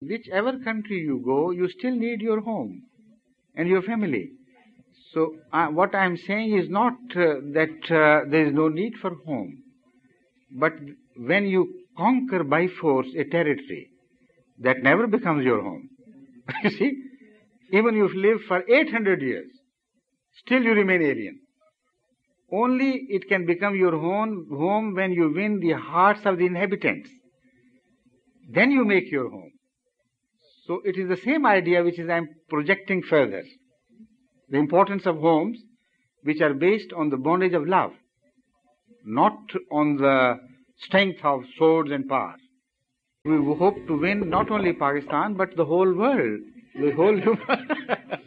whichever country you go, you still need your home and your family. So what I am saying is not that there is no need for home, but when you conquer by force a territory, that never becomes your home. You see, even if you live for 800 years, still you remain alien. Only it can become your home when you win the hearts of the inhabitants. Then you make your home. So it is the same idea which I am projecting further. The importance of homes which are based on the bondage of love, not on the strength of swords and power. We hope to win not only Pakistan but the whole world, the whole human.